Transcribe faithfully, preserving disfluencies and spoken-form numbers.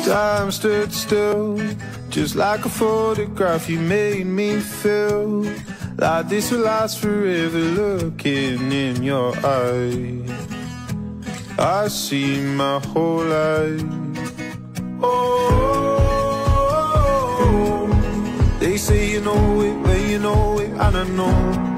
Time stood still, just like a photograph. You made me feel like this will last forever. Looking in your eyes, I see my whole life. Oh, they say you know it when you know it, and I know